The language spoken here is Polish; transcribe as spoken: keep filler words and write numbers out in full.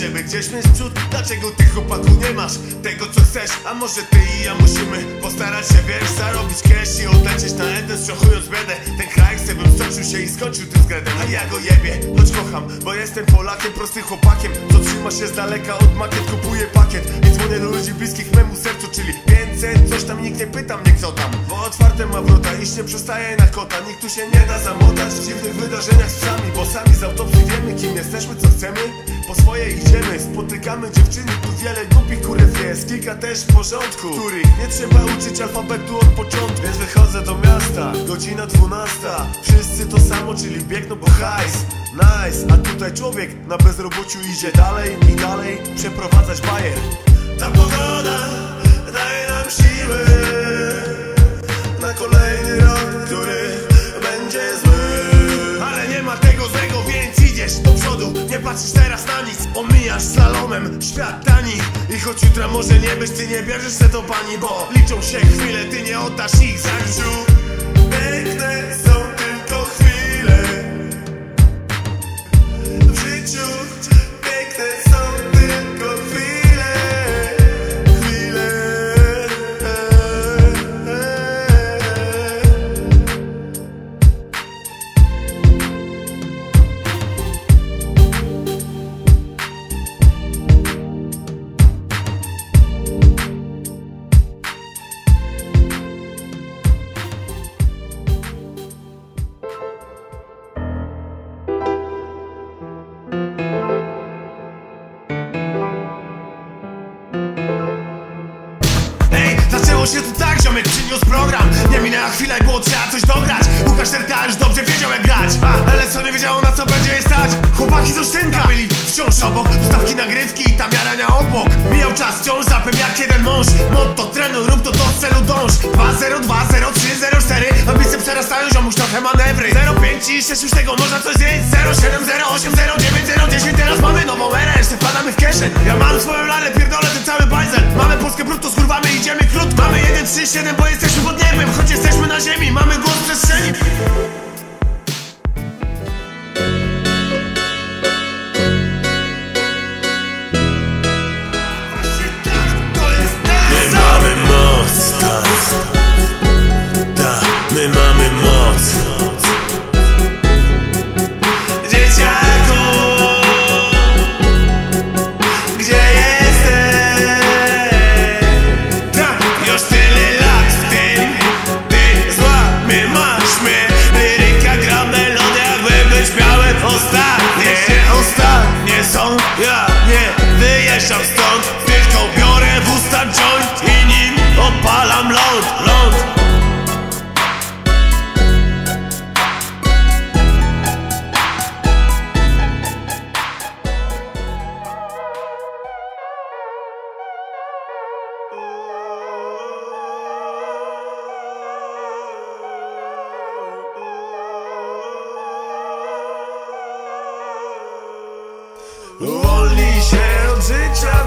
żeby gdzieś mieć przód. Dlaczego ty, chłopaku, nie masz tego, co chcesz? A może ty i ja musimy postarać się, wiesz, zarobić cash i odlecieć na jeden, strzochując biedę. Ten kraj chce, bym stoczył się i skończył tym względem. A ja go jebie, choć kocham, bo jestem Polakiem, prostym chłopakiem, co trzyma się z daleka od makiet, kupuje pakiet i dzwonię do ludzi bliskich memu sercu, czyli pięćset, coś tam, nikt nie pyta mnie, kto tam, bo otwarte ma wrota, iść nie przestaje na kota. Nikt tu się nie da zamotać w dziwnych wydarzeniach z psami, bo sami z autopsji wiemy, kim jesteśmy, co chcemy. Po swoje idziemy, spotykamy dziewczyny, tu wiele głupich kurew jest, kilka też w porządku, których nie trzeba uczyć alfabetu od początku. Więc wychodzę do miasta, godzina dwunasta, wszyscy to samo, czyli biegną po hajs. Nice, a tutaj człowiek na bezrobociu idzie dalej i dalej przeprowadzać bajer. Ta pogoda daje nam siły na kolejny rok, który będzie zły. Ale nie ma tego złego, więc idziesz do przodu, nie patrzysz teraz na nic, omijasz slalomem świat tani. I choć jutra może nie być, ty nie bierzesz se do pani, bo liczą się chwile, ty nie oddasz ich za życiu. Piękne są tylko chwile w życiu, piękne są tylko chwile, chwile. Zaczęło się tu tak, ziomek przyniósł program. Nie minęła chwila i było trzeba coś dograć. Łukasz Terka już dobrze wiedział jak grać, ale co nie wiedziało, na co będzie je stać. Chłopaki z Olsztynka byli wciąż obok, ustawki, nagrywki i tam jarania obok. Mijał czas wciąż zapem jak jeden mąż. Motto trenuj, rób to do celu dąż. Dwa zero dwa zero trzy zero cztery, ambicje przerastają, ziomuś trochę manewry. Zero pięć i sześć, już tego można coś zjeść. Zero siedem zero osiem zero dziewięć zero dziesięć, teraz mamy nową erę, jeszcze wpadamy w kieszeń. Ja mam swoją lalę, pierdolę ten cały bajzel. Mamy Polskę brutto, skurwamy, idziemy krótko. Mamy jeden trzy siedem, bo jesteśmy pod niebem, choć jesteśmy na ziemi, mamy głos w przestrzeni. My mamy moc, tak, tak, my mamy moc. Dzieciaku, gdzie jesteś? Tak, już tyle lat w tym, ty złapie masz mnie. Liryka gra melody, jakby być miały ostatnie. Ostatnie są, ja nie wyjeżdżam stąd, tylko biorę w usta joint i nim odpalam ląd, ląd. Uwolnij się od życia.